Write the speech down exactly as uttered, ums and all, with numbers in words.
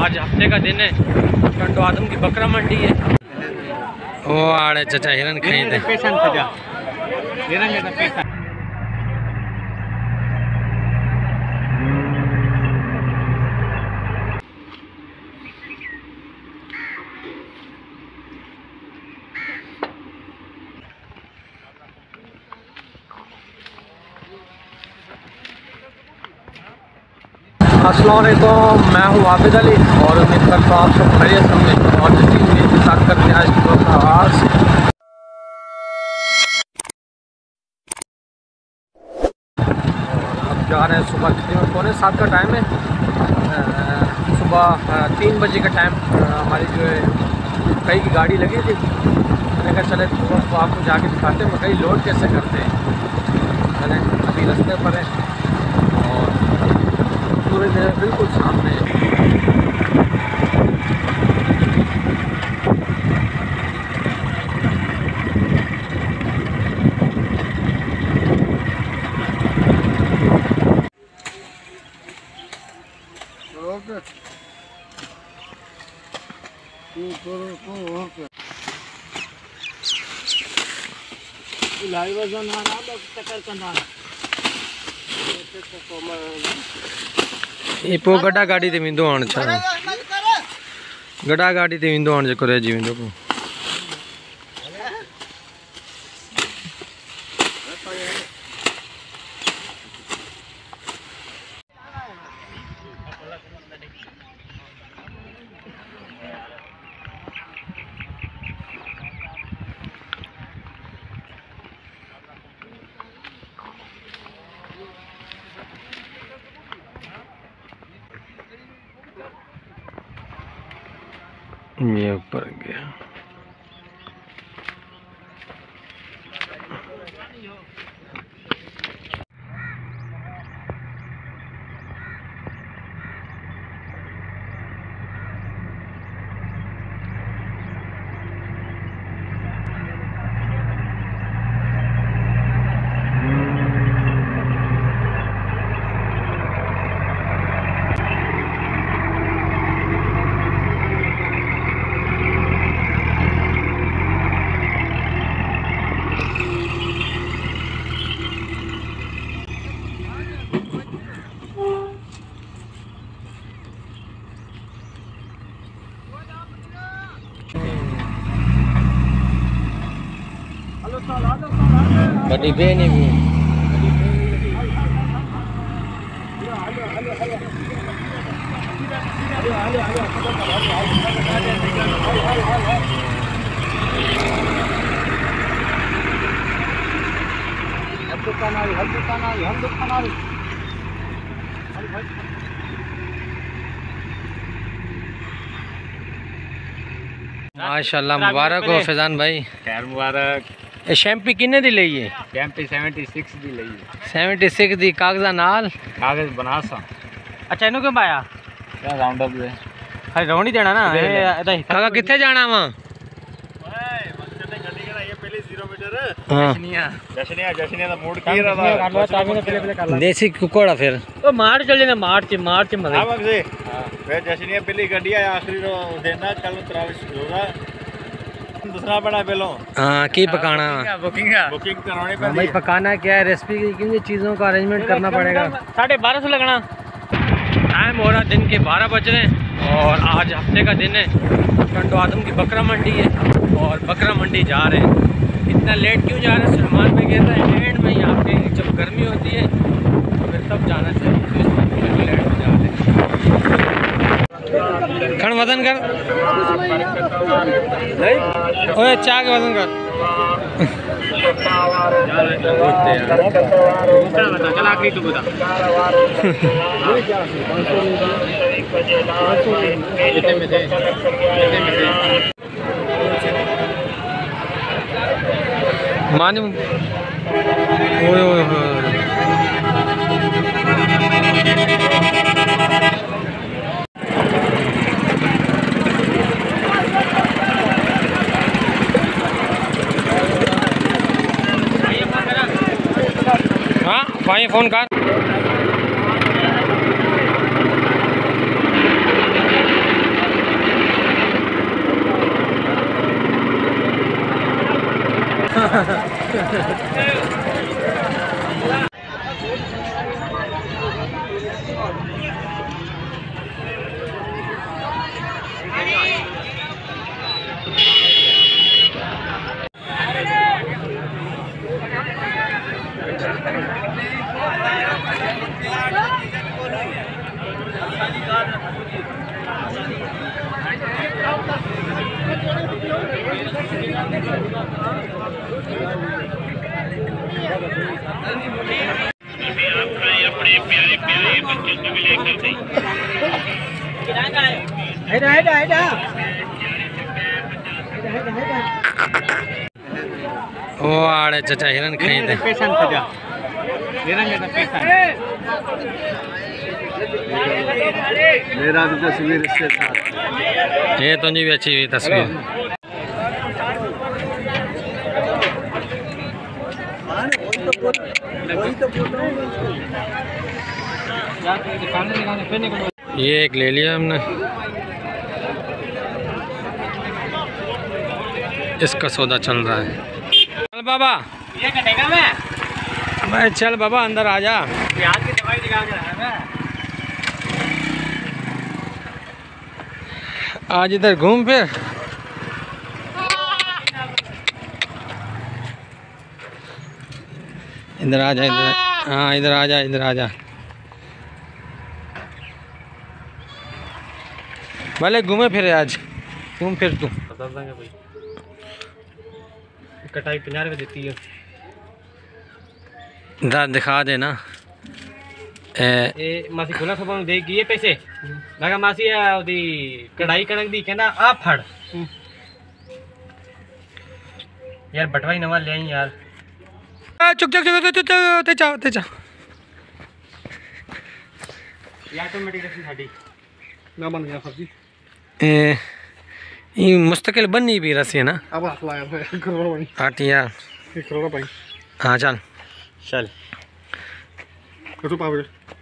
आज हफ्ते का दिन है। टंडो आदम की बकरा मंडी है। ओ आड़े चाचा हिरन खाई थे। अस्सलाम वालेकुम, मैं हूँ आबिद अली और उम्मीद करता हूँ आप सब खैरियत होंगे और जैसी उम्मीद के साथ करते हैं आज की रोज़ का आगाज़। अब जा रहे हैं सुबह तकरीबन पौने सात का टाइम है। सुबह तीन बजे का टाइम हमारी जो है कई की गाड़ी लगी थी। मैंने कहा चले तो आपको जाके दिखाते हैं मकई लोड कैसे करते हैं। चलें अभी रास्ते पर है और सूरज मेरे बिल्कुल सामने है। इपो गड्ढा गाड़ी ते विंदो आण छा गड्ढा गाड़ी ते विंदो आण जेको रहिजी वेंदो पोइ। ये ऊपर गया। बड़ी बेनी भी माशाल्लाह। मुबारक हो फैजान भाई। खैर मुबारक। ये शैम्पी किन्ने दी लई है? शैम्पी छिहत्तर दी लई है। छिहत्तर दी कागज़ा नाल कागज बना सा। अच्छा इन्हों क्यों पाया? क्या राउंड अप है खाली राउंड ही देना ना। काका किथे जाना वा? देसी कुकोड़ा फिर ओ मार चल जाना मार्च मार्च में हां मगजे फिर जशनिया पहली गड्डी है आखिरी रो देना कल त्राविश होगा दूसरा बड़ा बेलो। हां की पकाना बुकिंग बुकिंग कराने पे भाई पकाना क्या है रेसिपी की क्योंकि चीज़ों का अरेंजमेंट करना पड़ेगा। साढ़े बारह सौ लगना टाइम हो रहा दिन के बारह बज रहे हैं और आज हफ्ते का दिन है। टंडो आदम की बकरा मंडी है और बकरा मंडी जा रहे हैं। इतना लेट क्यों जा रहे हैं? सलमान भाई कहता है एंड में यहाँ पे जब गर्मी होती है तो फिर तब जाना चाहिए तो इसमें लेट में जा रहे हैं। खण वजन कर ओए चाह के वजन कर मानी ओए ओए हाँ भाई फोन कर। ओ आड़े चाचा हिरन खाई थे पेशन सजा हिरन का पेशन मेरा भी तस्वीर इसके साथ ये तो नहीं भी अच्छी हुई तस्वीर ये एक ले लिया हमने इसका सौदा चल रहा है। चल बाबा ये कटेगा मैं भाई चल बाबा अंदर आ जा प्याज की दवाई दिखा के रहा है आज इधर घूम फिर इधर आ जा इधर हाँ इधर आ जा इधर आ जा भले घूमे फिरे आज घूम फिर तू बता देंगे भाई कटाई पचास रुपये देती है दाद दिखा देना ए मासी खुला सब देगी ये पैसे मैं कहा मासी ओदी कढ़ाई कणक दी कहना आ फड़ यार बटवाई नवा ले आई यार चुक चुक चुक चुक चुक ते जा ते जा ये ऑटोमेटिक रखी साडी ना बन गया सब्जी ए ये मुस्तकिल बननी भी रसी है ना अब हाथ लाया है करोड़ बनी आठ यार एक करोड़ भाई हाँ चल चल कतो पावे